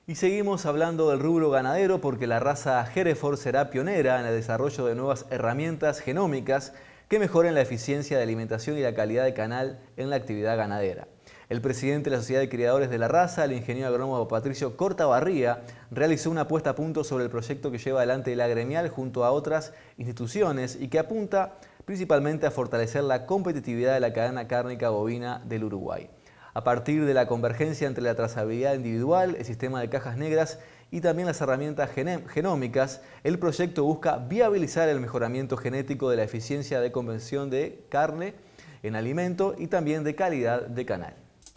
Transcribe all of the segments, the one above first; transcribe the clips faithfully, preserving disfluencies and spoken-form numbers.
Y seguimos hablando del rubro ganadero porque la raza Hereford será pionera en el desarrollo de nuevas herramientas genómicas que mejoren la eficiencia de alimentación y la calidad de canal en la actividad ganadera. El presidente de la Sociedad de Criadores de la Raza, el ingeniero agrónomo Patricio Cortabarría, realizó una puesta a punto sobre el proyecto que lleva adelante la gremial junto a otras instituciones y que apunta principalmente a fortalecer la competitividad de la cadena cárnica bovina del Uruguay. A partir de la convergencia entre la trazabilidad individual, el sistema de cajas negras y también las herramientas genómicas, el proyecto busca viabilizar el mejoramiento genético de la eficiencia de conversión de carne en alimento y también de calidad de canal.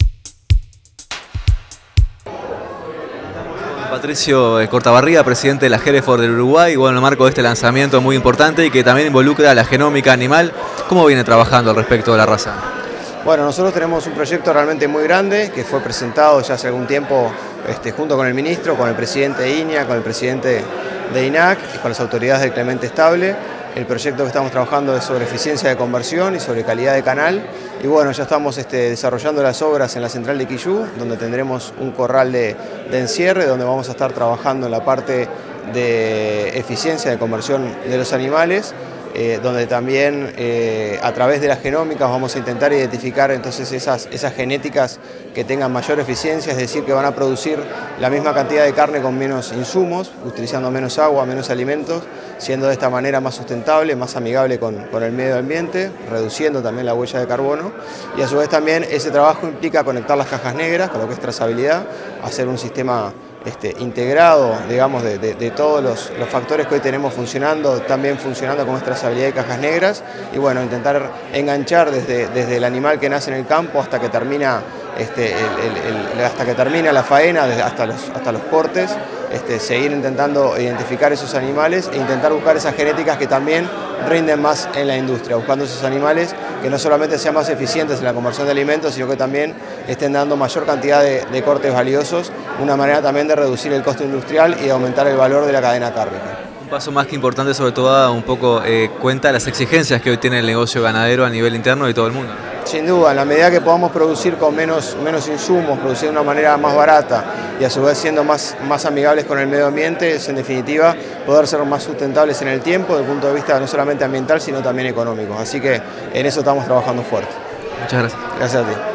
Patricio Cortabarría, presidente de la Hereford del Uruguay, y bueno, en el marco de este lanzamiento muy importante y que también involucra la genómica animal, ¿cómo viene trabajando al respecto de la raza? Bueno, nosotros tenemos un proyecto realmente muy grande que fue presentado ya hace algún tiempo este, junto con el ministro, con el presidente de I N A, con el presidente de I N A C y con las autoridades del Clemente Estable. El proyecto que estamos trabajando es sobre eficiencia de conversión y sobre calidad de canal. Y bueno, ya estamos este, desarrollando las obras en la central de Quillú, donde tendremos un corral de, de encierre, donde vamos a estar trabajando en la parte de eficiencia de conversión de los animales. Eh, donde también eh, a través de las genómicas vamos a intentar identificar entonces esas, esas genéticas que tengan mayor eficiencia, es decir, que van a producir la misma cantidad de carne con menos insumos, utilizando menos agua, menos alimentos, siendo de esta manera más sustentable, más amigable con, con el medio ambiente, reduciendo también la huella de carbono. Y a su vez también ese trabajo implica conectar las cajas negras con lo que es trazabilidad, hacer un sistema Este, integrado, digamos, de, de, de todos los, los factores que hoy tenemos funcionando, también funcionando con nuestra trazabilidad de cajas negras, y bueno, intentar enganchar desde, desde el animal que nace en el campo hasta que termina, este, el, el, el, hasta que termina la faena, desde, hasta, los, hasta los cortes, este, seguir intentando identificar esos animales e intentar buscar esas genéticas que también rinden más en la industria, buscando esos animales que no solamente sean más eficientes en la conversión de alimentos, sino que también estén dando mayor cantidad de, de cortes valiosos, una manera también de reducir el costo industrial y de aumentar el valor de la cadena cárnica. Un paso más que importante, sobre todo, da un poco eh, cuenta de las exigencias que hoy tiene el negocio ganadero a nivel interno y todo el mundo. Sin duda, en la medida que podamos producir con menos, menos insumos, producir de una manera más barata y a su vez siendo más, más amigables con el medio ambiente, es en definitiva poder ser más sustentables en el tiempo, desde el punto de vista no solamente ambiental, sino también económico. Así que en eso estamos trabajando fuerte. Muchas gracias. Gracias a ti.